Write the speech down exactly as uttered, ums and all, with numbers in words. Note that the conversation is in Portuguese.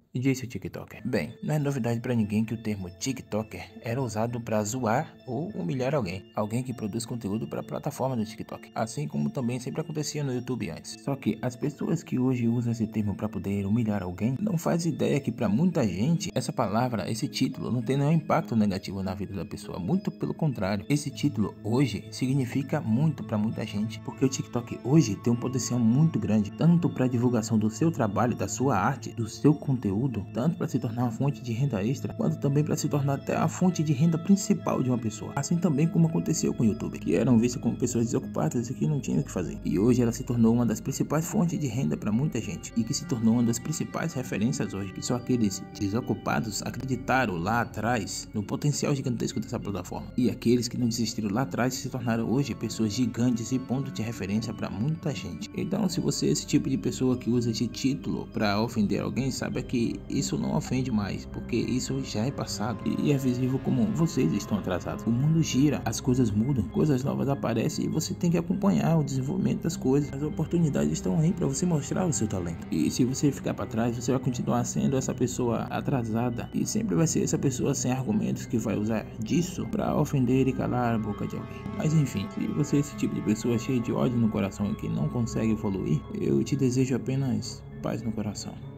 Disse o TikToker. Bem, não é novidade pra ninguém que o termo TikToker era usado pra zoar ou humilhar alguém. Alguém que produz conteúdo pra plataforma do TikTok. Assim como também sempre acontecia no YouTube antes. Só que as pessoas que hoje usam esse termo pra poder humilhar alguém não fazem ideia que pra muita gente essa palavra, esse título não tem nenhum impacto negativo na vida da pessoa. Muito pelo contrário. Esse título hoje significa muito pra muita gente. Porque o TikTok hoje tem um potencial muito grande. Tanto pra divulgação do seu trabalho, da sua arte, do seu conteúdo, tanto para se tornar uma fonte de renda extra, quanto também para se tornar até a fonte de renda principal de uma pessoa. Assim também como aconteceu com o YouTube, que eram vistas como pessoas desocupadas e que não tinham o que fazer. E hoje ela se tornou uma das principais fontes de renda para muita gente, e que se tornou uma das principais referências hoje, que só aqueles desocupados acreditaram lá atrás no potencial gigantesco dessa plataforma. E aqueles que não desistiram lá atrás se tornaram hoje pessoas gigantes e ponto de referência para muita gente. Então, se você é esse tipo de pessoa que usa esse título para ofender alguém, saiba que isso não ofende mais, porque isso já é passado e é visível como vocês estão atrasados. O mundo gira, as coisas mudam, coisas novas aparecem e você tem que acompanhar o desenvolvimento das coisas. As oportunidades estão aí para você mostrar o seu talento. E se você ficar para trás, você vai continuar sendo essa pessoa atrasada e sempre vai ser essa pessoa sem argumentos que vai usar disso para ofender e calar a boca de alguém. Mas enfim, se você é esse tipo de pessoa cheia de ódio no coração e que não consegue evoluir, eu te desejo apenas paz no coração.